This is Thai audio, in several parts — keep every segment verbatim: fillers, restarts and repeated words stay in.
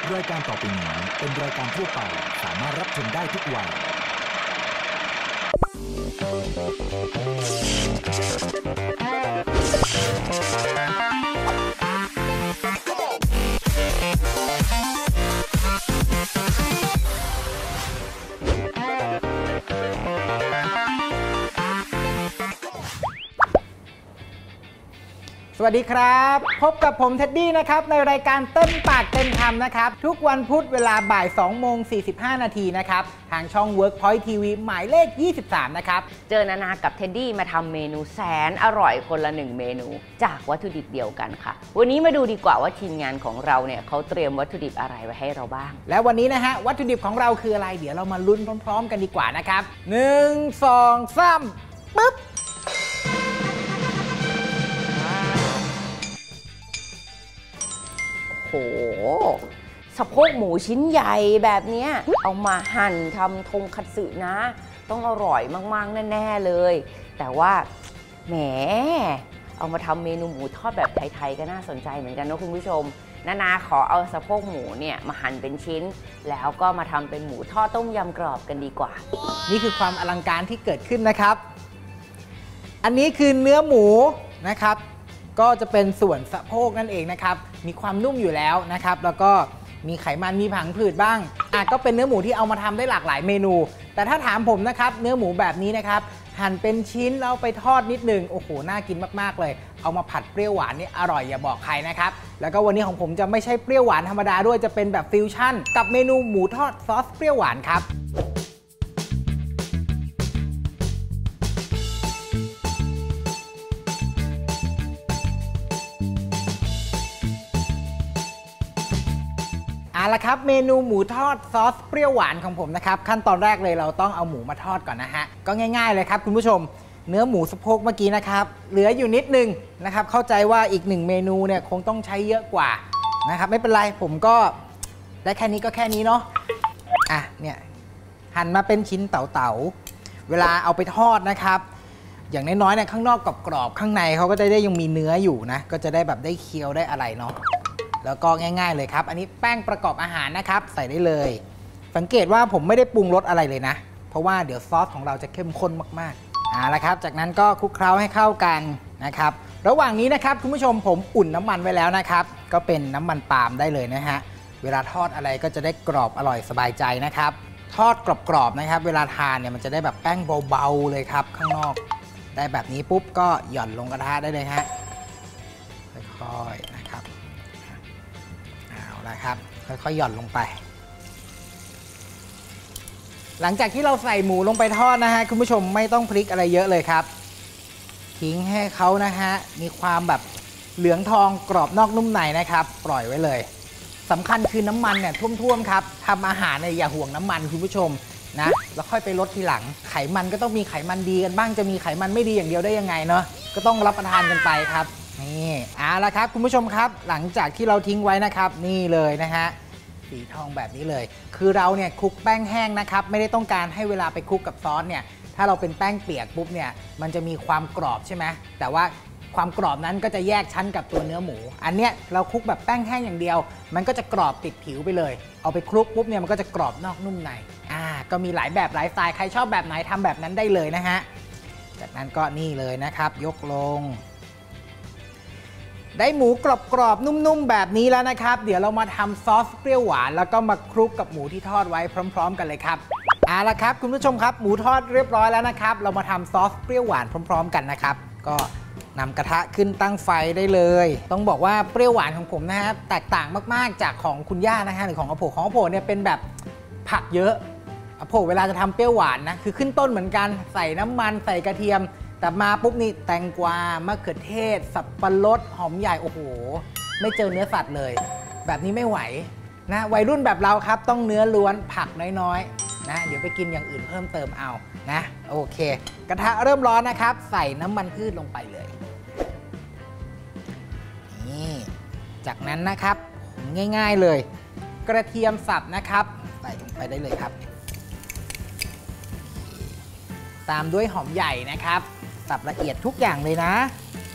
รายการต่อไปนี้เป็นรายการทั่วไปสามารถรับชมได้ทุกวัยสวัสดีครับพบกับผมเท็ดดี้นะครับในรายการเต็มปากเต็มคำนะครับทุกวันพุธเวลาบ่ายสองโมงสี่สิบห้านาทีนะครับทางช่อง Workpoint ที วี หมายเลขยี่สิบสามนะครับเจอนานากับเท็ดดี้มาทำเมนูแสนอร่อยคนละหนึ่งเมนูจากวัตถุดิบเดียวกันค่ะวันนี้มาดูดีกว่าว่าทีมงานของเราเนี่ยเขาเตรียมวัตถุดิบอะไรไว้ให้เราบ้างแล้ววันนี้นะฮะวัตถุดิบของเราคืออะไรเดี๋ยวเรามาลุ้นพร้อมๆกันดีกว่านะครับหนึ่ง สอง สามปึ๊บโอ้โหสะโพกหมูชิ้นใหญ่แบบนี้เอามาหั่นทำทงคัตสึนะต้องอร่อยมากๆแน่ๆเลยแต่ว่าแหมเอามาทำเมนูหมูทอดแบบไทยๆก็น่าสนใจเหมือนกันนะคุณผู้ชมนานาขอเอาสะโพกหมูเนี่ยมาหั่นเป็นชิ้นแล้วก็มาทำเป็นหมูทอดต้มยำกรอบกันดีกว่านี่คือความอลังการที่เกิดขึ้นนะครับอันนี้คือเนื้อหมูนะครับก็จะเป็นส่วนสะโพกนั่นเองนะครับมีความนุ่มอยู่แล้วนะครับแล้วก็มีไขมันมีผังผืดบ้างอ่ะก็เป็นเนื้อหมูที่เอามาทำได้หลากหลายเมนูแต่ถ้าถามผมนะครับเนื้อหมูแบบนี้นะครับหั่นเป็นชิ้นแล้วไปทอดนิดนึงโอ้โหน่ากินมากๆเลยเอามาผัดเปรี้ยวหวานนี่อร่อยอย่าบอกใครนะครับแล้วก็วันนี้ของผมจะไม่ใช่เปรี้ยวหวานธรรมดาด้วยจะเป็นแบบฟิวชั่นกับเมนูหมูทอดซอสเปรี้ยวหวานครับเอาละครับเมนูหมูทอดซอสเปรี้ยวหวานของผมนะครับขั้นตอนแรกเลยเราต้องเอาหมูมาทอดก่อนนะฮะก็ง่ายๆเลยครับคุณผู้ชมเนื้อหมูสะโพกเมื่อกี้นะครับเหลืออยู่นิดนึงนะครับเข้าใจว่าอีกหนึ่งเมนูเนี่ยคงต้องใช้เยอะกว่านะครับไม่เป็นไรผมก็ได้แค่นี้ก็แค่นี้เนาะอ่ะเนี่ยหั่นมาเป็นชิ้นเต๋าๆเวลาเอาไปทอดนะครับอย่างน้อยๆเนี่ยข้างนอกกรอบๆข้างในเขาก็จะได้ยังมีเนื้ออยู่นะก็จะได้แบบได้เคี้ยวได้อะไรเนาะแล้วก็ง่ายๆเลยครับอันนี้แป้งประกอบอาหารนะครับใส่ได้เลยสังเกตว่าผมไม่ได้ปรุงรสอะไรเลยนะเพราะว่าเดี๋ยวซอสของเราจะเข้มข้นมากๆเอาละครับจากนั้นก็คลุกเคล้าให้เข้ากันนะครับระหว่างนี้นะครับคุณผู้ชมผมอุ่นน้ำมันไว้แล้วนะครับก็เป็นน้ำมันปาล์มได้เลยนะฮะเวลาทอดอะไรก็จะได้กรอบอร่อยสบายใจนะครับทอดกรอบๆนะครับเวลาทานเนี่ยมันจะได้แบบแป้งเบาๆเลยครับข้างนอกได้แบบนี้ปุ๊บก็หย่อนลงกระทะได้เลยฮะค่อยๆนะครับนะครับค่อยๆหย่อนลงไปหลังจากที่เราใส่หมูลงไปทอดนะฮะคุณผู้ชมไม่ต้องพลิกอะไรเยอะเลยครับทิ้งให้เขานะฮะมีความแบบเหลืองทองกรอบนอกนุ่มในนะครับปล่อยไว้เลยสำคัญคือน้ำมันเนี่ยท่วมๆครับทำอาหารเนี่ยอย่าห่วงน้ำมันคุณผู้ชมนะแล้วค่อยไปลดทีหลังไขมันก็ต้องมีไขมันดีกันบ้างจะมีไขมันไม่ดีอย่างเดียวได้ยังไงเนาะก็ต้องรับประทานกันไปครับนี่เอาละครับคุณผู้ชมครับหลังจากที่เราทิ้งไว้นะครับนี่เลยนะฮะสีทองแบบนี้เลยคือเราเนี่ยคลุกแป้งแห้งนะครับไม่ได้ต้องการให้เวลาไปคลุกกับซอสเนี่ยถ้าเราเป็นแป้งเปียกปุ๊บเนี่ยมันจะมีความกรอบใช่ไหมแต่ว่าความกรอบนั้นก็จะแยกชั้นกับตัวเนื้อหมูอันเนี้ยเราคลุกแบบแป้งแห้งอย่างเดียวมันก็จะกรอบติดผิวไปเลยเอาไปคลุกปุ๊บเนี่ยมันก็จะกรอบนอกนุ่มในอ่าก็มีหลายแบบหลายสไตล์ใครชอบแบบไหนทำแบบนั้นได้เลยนะฮะจากนั้นก็นี่เลยนะครับยกลงได้หมูกรอบๆนุ่มๆแบบนี้แล้วนะครับเดี๋ยวเรามาทำซอสเปรี้ยวหวานแล้วก็มาคลุกกับหมูที่ทอดไว้พร้อมๆกันเลยครับเอาละครับคุณผู้ชมครับหมูทอดเรียบร้อยแล้วนะครับเรามาทำซอสเปรี้ยวหวานพร้อมๆกันนะครับก็นำกระทะขึ้นตั้งไฟได้เลยต้องบอกว่าเปรี้ยวหวานของผมนะฮะแตกต่างมากๆจากของคุณย่านะฮะหรือของอาโผของอาโผเนี่ยเป็นแบบผักเยอะอาโผเวลาจะทำเปรี้ยวหวานนะคือขึ้นต้นเหมือนกันใส่น้ำมันใส่กระเทียมแต่มาปุ๊บนี่แตงกวามะเขือเทศสับปะรดหอมใหญ่โอ้โหไม่เจอเนื้อสัตว์เลยแบบนี้ไม่ไหวนะวัยรุ่นแบบเราครับต้องเนื้อล้วนผักน้อยๆนะเดี๋ยวไปกินอย่างอื่นเพิ่มเติมเอานะโอเคกระทะเริ่มร้อนนะครับใส่น้ำมันพืชลงไปเลยนี่จากนั้นนะครับง่ายๆเลยกระเทียมสับนะครับใส่ลงไปได้เลยครับตามด้วยหอมใหญ่นะครับสับละเอียดทุกอย่างเลยนะ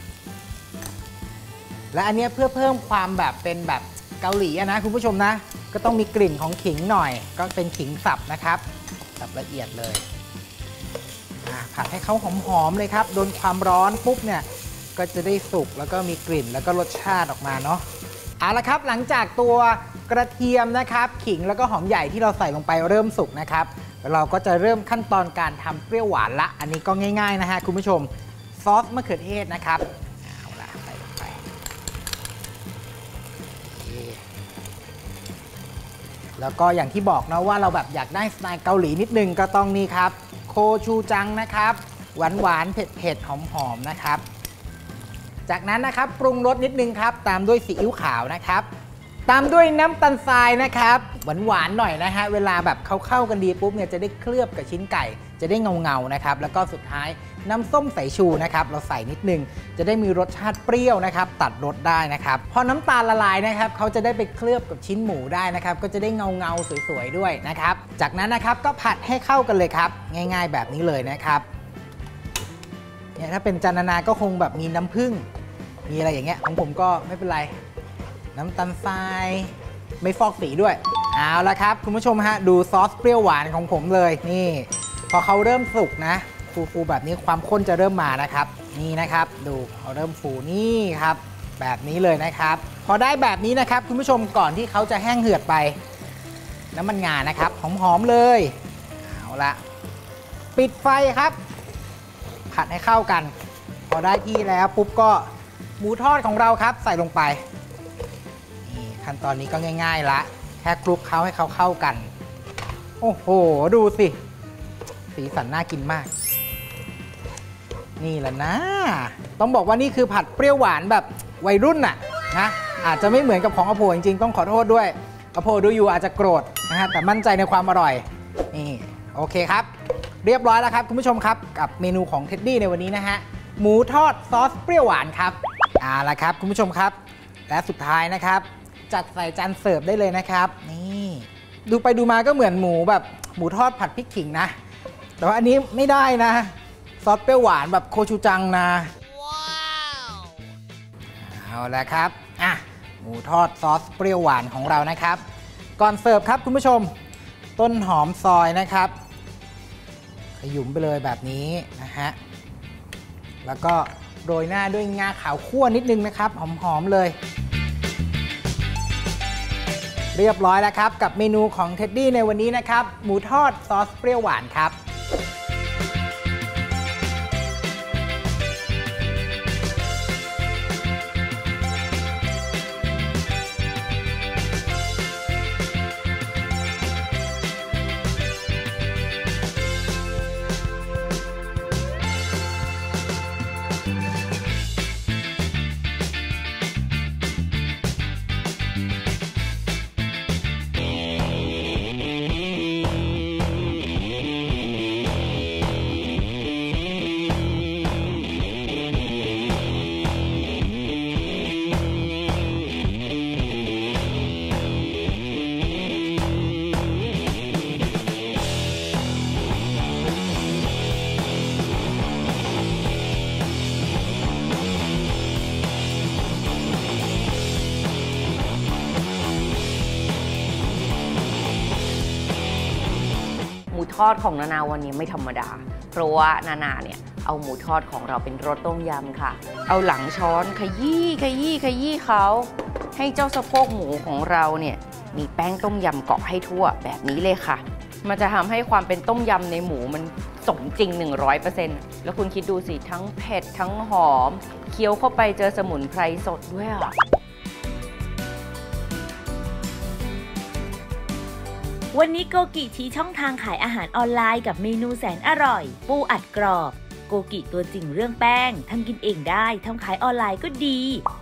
และอันนี้เพื่อเพิ่มความแบบเป็นแบบเกาหลีนะคุณผู้ชมนะก็ต้องมีกลิ่นของขิงหน่อยก็เป็นขิงสับนะครับสับละเอียดเลยผัดให้เขาหอมๆเลยครับโดนความร้อนปุ๊บเนี่ยก็จะได้สุกแล้วก็มีกลิ่นแล้วก็รสชาติออกมาเนาะเอาละครับหลังจากตัวกระเทียมนะครับขิงแล้วก็หอมใหญ่ที่เราใส่ลงไปเริ่มสุกนะครับเราก็จะเริ่มขั้นตอนการทำเปรี้ยวหวานละอันนี้ก็ง่ายๆนะฮะคุณผู้ชมซอสมะเขือเทศนะครับเอาละใส่ลงไปแล้วก็อย่างที่บอกนะว่าเราแบบอยากได้สไตล์เกาหลีนิดนึงก็ต้องนี่ครับโคชูจังนะครับหวานหวานเผ็ดเผ็ดหอมหอมนะครับจากนั้นนะครับปรุงรสนิดนึงครับตามด้วยซีอิ๊วขาวนะครับตามด้วยน้ำตาลทรายนะครับหวานหวานหน่อยนะฮะเวลาแบบเขาเข้ากันดีปุ๊บเนี่ยจะได้เคลือบกับชิ้นไก่จะได้เงาเงานะครับแล้วก็สุดท้ายน้ำส้มสายชูนะครับเราใส่นิดนึงจะได้มีรสชาติเปรี้ยวนะครับตัดรสได้นะครับพอน้ำตาลละลายนะครับเขาจะได้ไปเคลือบกับชิ้นหมูได้นะครับก็จะได้เงาเงาสวยๆด้วยนะครับจากนั้นนะครับก็ผัดให้เข้ากันเลยครับง่ายๆแบบนี้เลยนะครับเนี่ยถ้าเป็นจานานาก็คงแบบมีน้ำผึ้งมีอะไรอย่างเงี้ยของผมก็ไม่เป็นไรน้ำตาลทรายไม่ฟอกสีด้วยเอาละครับคุณผู้ชมฮะดูซอสเปรี้ยวหวานของผมเลยนี่พอเขาเริ่มสุกนะฟูๆแบบนี้ความข้นจะเริ่มมานะครับนี่นะครับดูเขาเริ่มฟูนี่ครับแบบนี้เลยนะครับพอได้แบบนี้นะครับคุณผู้ชมก่อนที่เขาจะแห้งเหือดไปน้ำมันงานะครับหอมๆเลยเอาละปิดไฟครับผัดให้เข้ากันพอได้ที่แล้วปุ๊บก็หมูทอดของเราครับใส่ลงไปนี่ขั้นตอนนี้ก็ง่ายๆละแค่คลุกเคล้าให้เขาเข้ากันโอ้โหดูสิสีสันน่ากินมากนี่แหละนะต้องบอกว่านี่คือผัดเปรี้ยวหวานแบบวัยรุ่นน่ะนะอาจจะไม่เหมือนกับของอโภจริงๆต้องขอโทษด้วยอโภดูอยู่อาจจะโกรธนะฮะแต่มั่นใจในความอร่อยนี่โอเคครับเรียบร้อยแล้วครับคุณผู้ชมครับกับเมนูของเท็ดดี้ในวันนี้นะฮะหมูทอดซอสเปรี้ยวหวานครับเอาละครับคุณผู้ชมครับและสุดท้ายนะครับจัดใส่จานเสิร์ฟได้เลยนะครับนี่ดูไปดูมาก็เหมือนหมูแบบหมูทอดผัดพริกขิงนะแต่ว่าอันนี้ไม่ได้นะซอสเปรี้ยวหวานแบบโคชูจังนะว้าวเอาละครับอ่ะหมูทอดซอสเปรี้ยวหวานของเรานะครับก่อนเสิร์ฟครับคุณผู้ชมต้นหอมซอยนะครับขยุมไปเลยแบบนี้นะฮะแล้วก็โรยหน้าด้วยงาขาวคั่วนิดนึงนะครับหอมๆเลยเรียบร้อยแล้วครับกับเมนูของเท็ดดี้ในวันนี้นะครับหมูทอดซอสเปรี้ยวหวานครับทอดของนานาวันนี้ไม่ธรรมดาเพราะว่านานาเนี่ยเอาหมูทอดของเราเป็นรสต้มยำค่ะเอาหลังช้อนขยี้ขยี้ขยี้เขาให้เจ้าสะโพกหมูของเราเนี่ยมีแป้งต้มยำเกาะให้ทั่วแบบนี้เลยค่ะมันจะทำให้ความเป็นต้มยำในหมูมันสมจริง หนึ่งร้อยเปอร์เซ็นต์ แล้วคุณคิดดูสิทั้งเผ็ดทั้งหอมเคี้ยวเข้าไปเจอสมุนไพรสดด้วยอ่ะวันนี้โกกิชี้ช่องทางขายอาหารออนไลน์กับเมนูแสนอร่อยปูอัดกรอบโกกิตัวจริงเรื่องแป้งทำกินเองได้ทำขายออนไลน์ก็ดี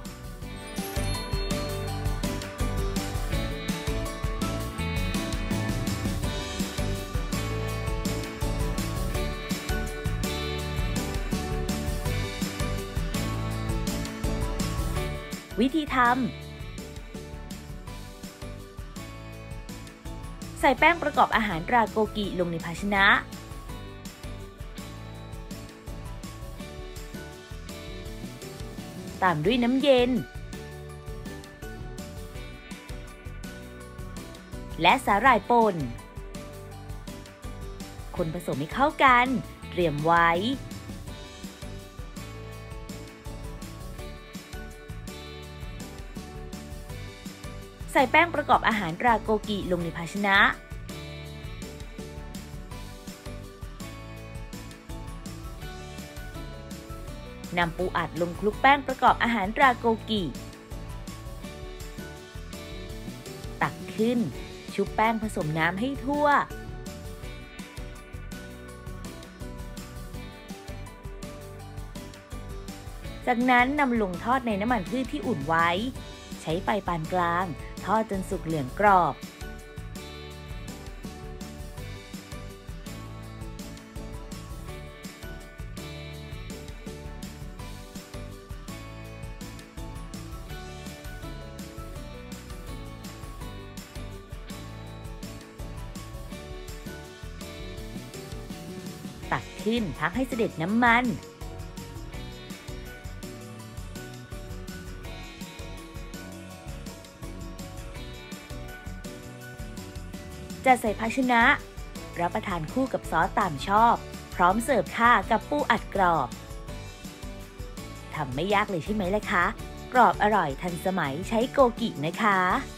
วิธีทำใส่แป้งประกอบอาหารตราโกกิลงในภาชนะตามด้วยน้ำเย็นและสาหร่ายป่นคนผสมให้เข้ากันเตรียมไว้ใส่แป้งประกอบอาหารตราโกกิลงในภาชนะนำปูอัดลงคลุกแป้งประกอบอาหารตราโกกิตักขึ้นชุบแป้งผสมน้ำให้ทั่วจากนั้นนำลงทอดในน้ำมันพืชที่อุ่นไว้ใช้ไฟปานกลางทอดจนสุกเหลืองกรอบตักขึ้นพักให้เสด็จน้ำมันจัดใส่ภาชนะรับประทานคู่กับซอสตามชอบพร้อมเสิร์ฟค่ะกับปูอัดกรอบทำไม่ยากเลยใช่ไหมล่ะคะกรอบอร่อยทันสมัยใช้โกกินะคะ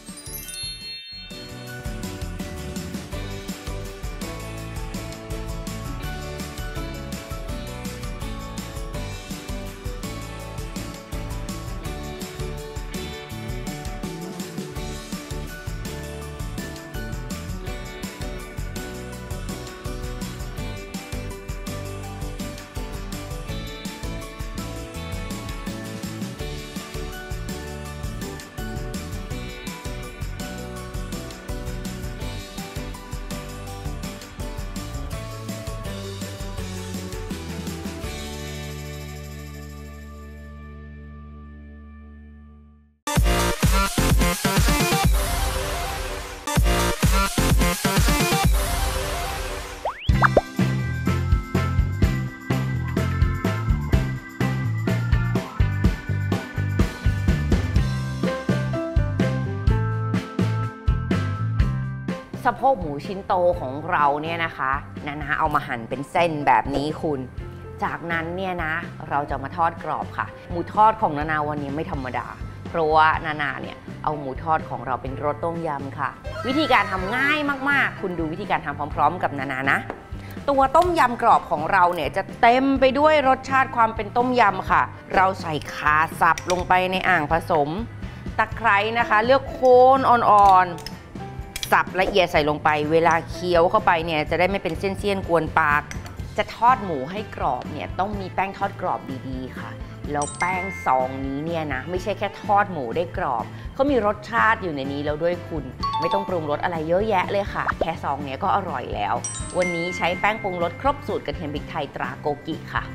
สะโพกหมูชิ้นโตของเราเนี่ยนะคะนานาเอามาหั่นเป็นเส้นแบบนี้คุณจากนั้นเนี่ยนะเราจะมาทอดกรอบค่ะหมูทอดของนานาวันนี้ไม่ธรรมดาเพราะว่านานาเนี่ยเอาหมูทอดของเราเป็นรสต้มยำค่ะวิธีการทำง่ายมากๆคุณดูวิธีการทำพร้อมๆกับนานานะตัวต้มยำกรอบของเราเนี่ยจะเต็มไปด้วยรสชาติความเป็นต้มยำค่ะเราใส่ข่าสับลงไปในอ่างผสมตะไคร้นะคะเลือกโคนอ่อนๆสับละเอียดใส่ลงไปเวลาเคี้ยวเข้าไปเนี่ยจะได้ไม่เป็นเส้นๆกวนปากจะทอดหมูให้กรอบเนี่ยต้องมีแป้งทอดกรอบดีๆค่ะแล้วแป้งซองนี้เนี่ยนะไม่ใช่แค่ทอดหมูได้กรอบเขามีรสชาติอยู่ในนี้แล้วด้วยคุณไม่ต้องปรุงรสอะไรเยอะแยะเลยค่ะแค่ซองเนี้ยก็อร่อยแล้ววันนี้ใช้แป้งปรุงรสครบสูตรกระเทียมพริกไทยตราโกกิค่ะ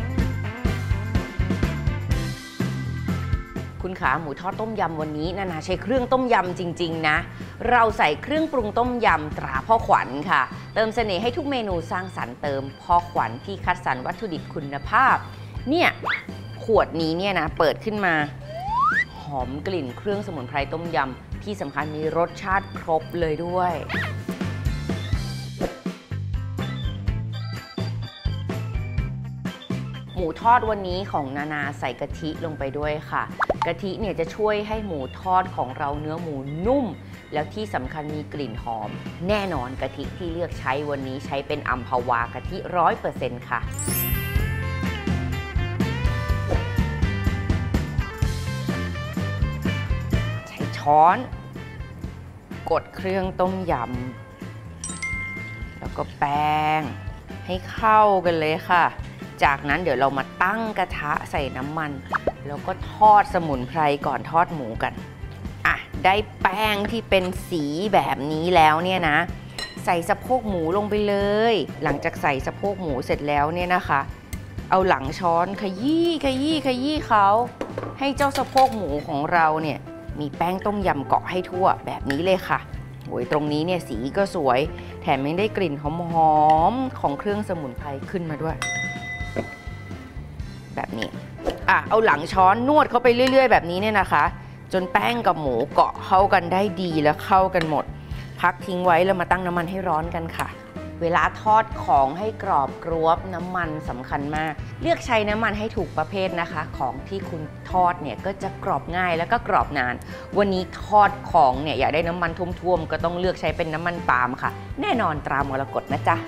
คุณขาหมูทอดต้มยำวันนี้นานาใช้เครื่องต้มยำจริงๆนะเราใส่เครื่องปรุงต้มยำตราพ่อขวัญค่ะเติมเสน่ห์ให้ทุกเมนูสร้างสรรค์เติมพ่อขวัญที่คัดสรรวัตถุดิบคุณภาพเนี่ยขวดนี้เนี่ยนะเปิดขึ้นมาหอมกลิ่นเครื่องสมุนไพรต้มยำที่สำคัญมีรสชาติครบเลยด้วยหมูทอดวันนี้ของนานาใส่กะทิลงไปด้วยค่ะกะทิเนี่ยจะช่วยให้หมูทอดของเราเนื้อหมูนุ่มแล้วที่สำคัญมีกลิ่นหอมแน่นอนกะทิที่เลือกใช้วันนี้ใช้เป็นอัมพวากะทิ ร้อยเปอร์เซ็นต์ ค่ะใช้ช้อนกดเครื่องต้มยำแล้วก็แป้งให้เข้ากันเลยค่ะจากนั้นเดี๋ยวเรามาตั้งกระทะใส่น้ำมันแล้วก็ทอดสมุนไพรก่อนทอดหมูกันอ่ะได้แป้งที่เป็นสีแบบนี้แล้วเนี่ยนะใส่สะโพกหมูลงไปเลยหลังจากใส่สะโพกหมูเสร็จแล้วเนี่ยนะคะเอาหลังช้อนขยี้ขยี้ขยี้เขาให้เจ้าสะโพกหมูของเราเนี่ยมีแป้งต้มยำเกาะให้ทั่วแบบนี้เลยค่ะโอ้ยตรงนี้เนี่ยสีก็สวยแถมยังได้กลิ่นหอมๆของเครื่องสมุนไพรขึ้นมาด้วยแบบนี้อ่ะเอาหลังช้อนนวดเข้าไปเรื่อยๆแบบนี้เนี่ยนะคะจนแป้งกับหมูเกาะเข้ากันได้ดีและเข้ากันหมดพักทิ้งไว้แล้วมาตั้งน้ำมันให้ร้อนกันค่ะเวลาทอดของให้กรอบกรอบน้ำมันสำคัญมากเลือกใช้น้ำมันให้ถูกประเภทนะคะของที่คุณทอดเนี่ยก็จะกรอบง่ายแล้วก็กรอบนานวันนี้ทอดของเนี่ยอยากได้น้ำมันท่วมๆก็ต้องเลือกใช้เป็นน้ำมันปาล์มค่ะแน่นอนตรามรกตนะจ๊ะ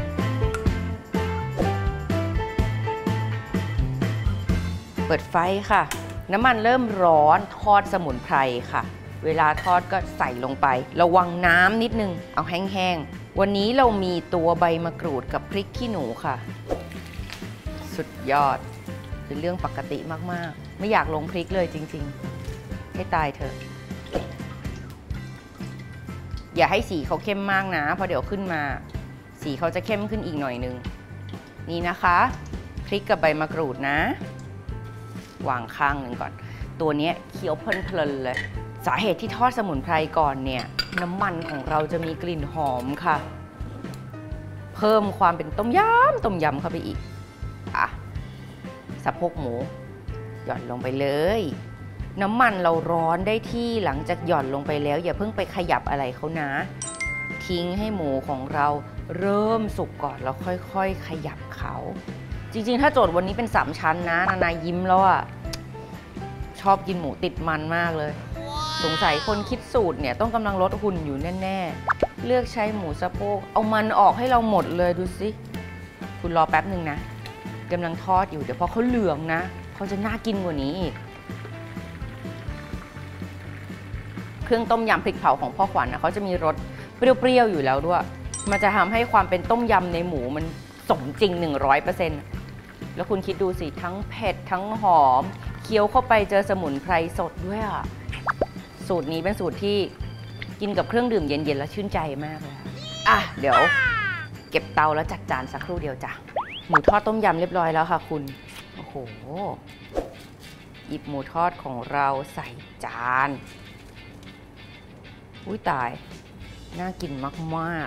เปิดไฟค่ะน้ำมันเริ่มร้อนทอดสมุนไพรค่ะเวลาทอดก็ใส่ลงไประวังน้ำนิดนึงเอาแห้งๆวันนี้เรามีตัวใบมะกรูดกับพริกขี้หนูค่ะสุดยอดเป็นเรื่องปกติมากๆไม่อยากลงพริกเลยจริงๆให้ตายเถอะอย่าให้สีเขาเข้มมากนะเพราะเดี๋ยวขึ้นมาสีเขาจะเข้มขึ้นอีกหน่อยนึงนี่นะคะพริกกับใบมะกรูดนะวางข้างหนึ่งก่อนตัวนี้เคี้ยวเพลินๆเลยสาเหตุที่ทอดสมุนไพรก่อนเนี่ยน้ำมันของเราจะมีกลิ่นหอมค่ะเพิ่มความเป็นต้มยำต้มยำเข้าไปอีกอ่ะสะโพกหมูหย่อนลงไปเลยน้ำมันเราร้อนได้ที่หลังจากหย่อนลงไปแล้วอย่าเพิ่งไปขยับอะไรเขานะทิ้งให้หมูของเราเริ่มสุกก่อนแล้วค่อยๆขยับเขาจริงๆถ้าโจทย์วันนี้เป็นสามชั้นนะนานายิ้มแล้วอ่ะชอบกินหมูติดมันมากเลยสงสัยคนคิดสูตรเนี่ยต้องกำลังลดหุ่นอยู่แน่ๆเลือกใช้หมูสะโพกเอามันออกให้เราหมดเลยดูสิคุณรอแป๊บหนึ่งนะกำลังทอดอยู่เดี๋ยวพอเขาเหลืองนะเขาจะน่ากินกว่านี้อีกเครื่องต้มยำพริกเผาของพ่อขวัญนะเขาจะมีรสเปรี้ยวๆอยู่แล้วด้วยมันจะทำให้ความเป็นต้มยำในหมูมันสมจริง หนึ่งร้อยเปอร์เซ็นต์ แล้วคุณคิดดูสิทั้งเผ็ดทั้งหอมเคี้ยวเข้าไปเจอสมุนไพรสดด้วยอ่ะสูตรนี้เป็นสูตรที่กินกับเครื่องดื่มเย็นๆแล้วชื่นใจมากเลยอ่ะเดี๋ยวเก็บเตาแล้วจัดจานสักครู่เดียวจ้ะหมูทอดต้มยำเรียบร้อยแล้วค่ะคุณโอ้โหหยิบหมูทอดของเราใส่จานอุ้ยตายน่ากินมาก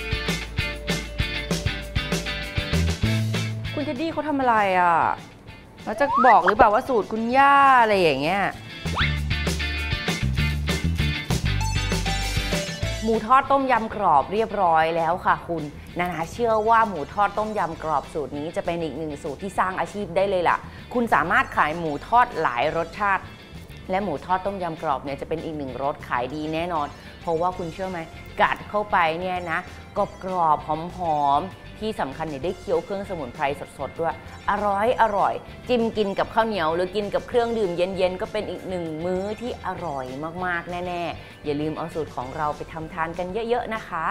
ๆคุณเจดดี้เขาทำอะไรอ่ะแล้วจะบอกหรือเปล่าว่าสูตรคุณย่าอะไรอย่างเงี้ยหมูทอดต้มยำกรอบเรียบร้อยแล้วค่ะคุณนานาเชื่อว่าหมูทอดต้มยำกรอบสูตรนี้จะเป็นอีกหนึ่งสูตรที่สร้างอาชีพได้เลยล่ะคุณสามารถขายหมูทอดหลายรสชาติและหมูทอดต้มยำกรอบเนี่ยจะเป็นอีกหนึ่งรสขายดีแน่นอนเพราะว่าคุณเชื่อไหมกัดเข้าไปเนี่ยนะกรอบกรอบหอมๆที่สำคัญเนี่ยได้เคี้ยวเครื่องสมุนไพรสดๆด้วยอร่อยอร่อยจิ้มกินกับข้าวเหนียวหรือกินกับเครื่องดื่มเย็นๆก็เป็นอีกหนึ่งมื้อที่อร่อยมากๆแน่ๆอย่าลืมเอาสูตรของเราไปทำทานกันเยอะๆนะคะ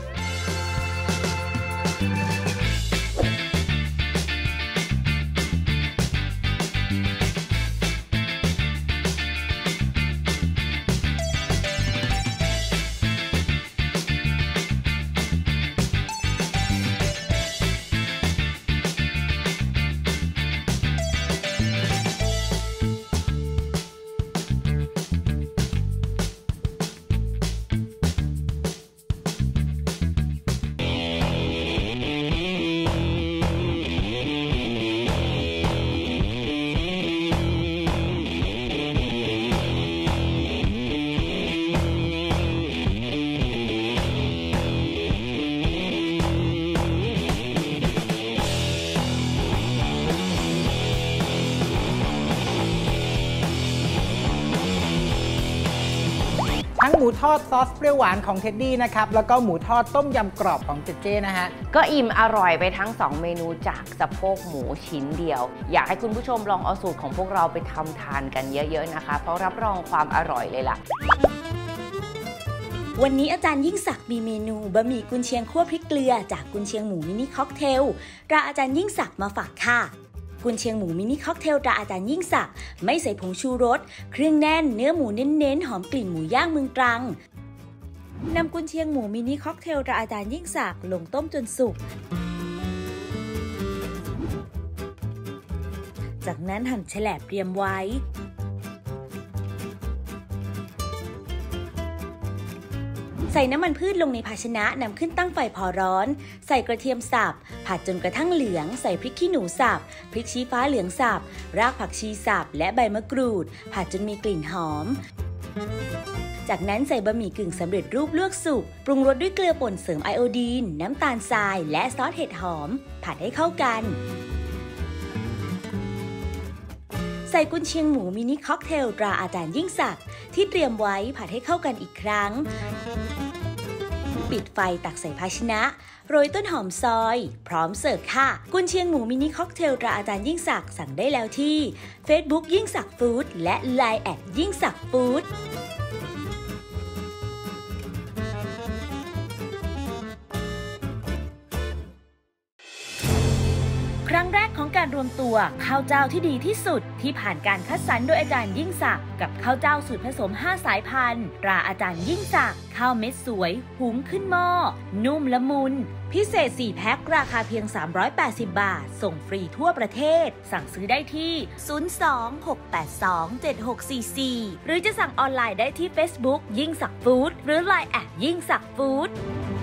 ทั้งหมูทอดซอสเปรี้ยวหวานของเท็ดดี้นะครับแล้วก็หมูทอดต้มยำกรอบของเจเจนะฮะก็อิ่มอร่อยไปทั้งสองเมนูจากสะโพกหมูชิ้นเดียวอยากให้คุณผู้ชมลองเอาสูตรของพวกเราไปทำทานกันเยอะๆนะคะเพราะรับรองความอร่อยเลยล่ะวันนี้อาจารย์ยิ่งศักดิ์มีเมนูบะหมี่กุนเชียงคั่วพริกเกลือจากกุนเชียงหมูมินิค็อกเทลตราอาจารย์ยิ่งศักดิ์มาฝากค่ะกุนเชียงหมูมินิค็อกเทลตราอาจารย์ยิ่งศักดิ์ไม่ใส่ผงชูรสเครื่องแน่นเนื้อหมูเน้นๆหอมกลิ่นหมูย่างเมืองตรังนำกุนเชียงหมูมินิค็อกเทลตราอาจารย์ยิ่งศักดิ์ลงต้มจนสุกจากนั้นหั่นแฉลบเตรียมไว้ใส่น้ำมันพืชลงในภาชนะนำขึ้นตั้งไฟพอร้อนใส่กระเทียมสับผัดจนกระทั่งเหลืองใส่พริกขี้หนูสับพริกชี้ฟ้าเหลืองสับรากผักชีสับและใบมะกรูดผัดจนมีกลิ่นหอมจากนั้นใส่บะหมี่กึ่งสำเร็จรูปลวกสุกปรุงรสด้วยเกลือป่นเสริมไอโอดีนน้ำตาลทรายและซอสเห็ดหอมผัดให้เข้ากันใส่กุนเชียงหมูมินิค็อกเทลตราอาจารย์ยิ่งศักดิ์ที่เตรียมไว้ผัดให้เข้ากันอีกครั้งปิดไฟตักใส่ภาชนะโรยต้นหอมซอยพร้อมเสิร์ฟค่ะกุนเชียงหมูมินิค็อกเทลตราอาจารย์ยิ่งศักดิ์สั่งได้แล้วที่ Facebook ยิ่งศักดิ์ฟู้ดและ ไลน์ แอทยิ่งศักดิ์ฟู้ดครั้งแรกของการรวมตัวข้าวเจ้าที่ดีที่สุดที่ผ่านการคัดสรรโดยอาจารย์ยิ่งศักดิ์กับข้าวเจ้าสูตรผสมห้าสายพันธุ์ตราอาจารย์ยิ่งศักดิ์ข้าวเม็ดสวยหุงขึ้นหม้อนุ่มละมุนพิเศษสี่แพ็คราคาเพียงสามร้อยแปดสิบบาทส่งฟรีทั่วประเทศสั่งซื้อได้ที่ศูนย์ สอง หก แปด สอง เจ็ด หก สี่ สี่หรือจะสั่งออนไลน์ได้ที่ Facebook ยิ่งศักดิ์ฟู้ดหรือ ไลน์ แอทยิ่งศักดิ์ฟู้ด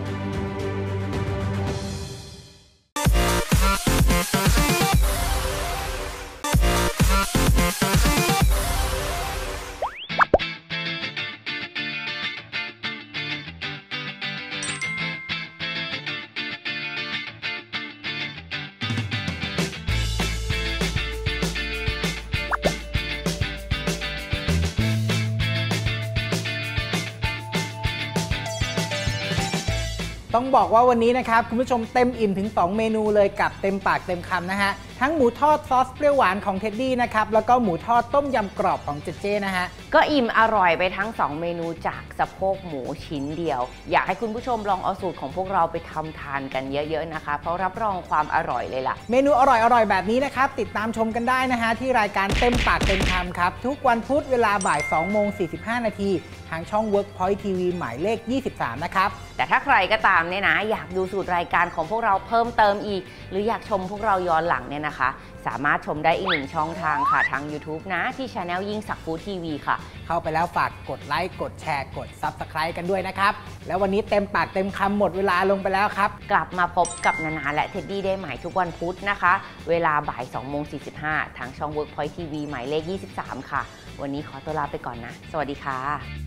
ต้องบอกว่าวันนี้นะครับคุณผู้ชมเต็มอิ่มถึงสองเมนูเลยกับเต็มปากเต็มคำนะฮะทั้งหมูทอดซอสเปรี้ยวหวานของเท็ดดี้นะครับแล้วก็หมูทอดต้มยำกรอบของเจเจนะฮะก็อิ่มอร่อยไปทั้งสองเมนูจากสะโพกหมูชิ้นเดียวอยากให้คุณผู้ชมลองเอาสูตรของพวกเราไปทำทานกันเยอะๆนะคะเพราะรับรองความอร่อยเลยล่ะเมนูอร่อยๆแบบนี้นะครับติดตามชมกันได้นะฮะที่รายการเต็มปากเต็มคำครับทุกวันพุธเวลาบ่ายสองโมงสี่สิบห้านาทีทางช่อง Workpoint ที วี หมายเลขยี่สิบสามนะครับแต่ถ้าใครก็ตามเนี่ยนะอยากดูสูตรรายการของพวกเราเพิ่มเติมอีกหรืออยากชมพวกเราย้อนหลังเนี่ยนะคะสามารถชมได้อีกหนึ่งช่องทางค่ะทาง YouTube นะที่ Channel ยิ่งศักดิ์ฟู้ดทีวีค่ะเข้าไปแล้วฝากกดไลค์กดแชร์กด ซับสไครบ์ กันด้วยนะครับแล้ววันนี้เต็มปากเต็มคำหมดเวลาลงไปแล้วครับกลับมาพบกับนานาและเท็ดดี้ได้ใหม่ทุกวันพุธนะคะเวลาบ่ายสองโมงสี่สิบห้าทางช่อง Workpoint ที วี หมายเลขยี่สิบสามค่ะวันนี้ขอตัวลาไปก่อนนะสวัสดีค่ะ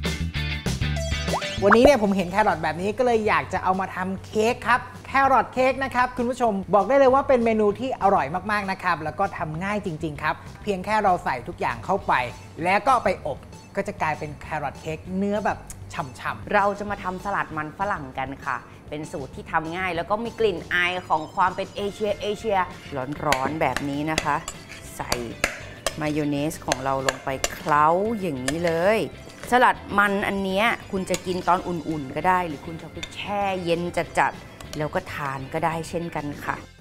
วันนี้เนี่ยผมเห็นแครอทแบบนี้ก็เลยอยากจะเอามาทำเค้กครับแครอทเค้กนะครับคุณผู้ชมบอกได้เลยว่าเป็นเมนูที่อร่อยมากๆนะครับแล้วก็ทำง่ายจริงๆครับเพียงแค่เราใส่ทุกอย่างเข้าไปแล้วก็ไปอบก็จะกลายเป็นแครอทเค้กเนื้อแบบฉ่ำๆเราจะมาทำสลัดมันฝรั่งกันค่ะเป็นสูตรที่ทำง่ายแล้วก็มีกลิ่นอายของความเป็นเอเชียเอเชียร้อนๆแบบนี้นะคะใส่มายองเนสของเราลงไปเคล้าอย่างนี้เลยสลัดมันอันนี้คุณจะกินตอนอุ่นๆก็ได้หรือคุณจะไปแช่เย็นจัดๆแล้วก็ทานก็ได้เช่นกันค่ะ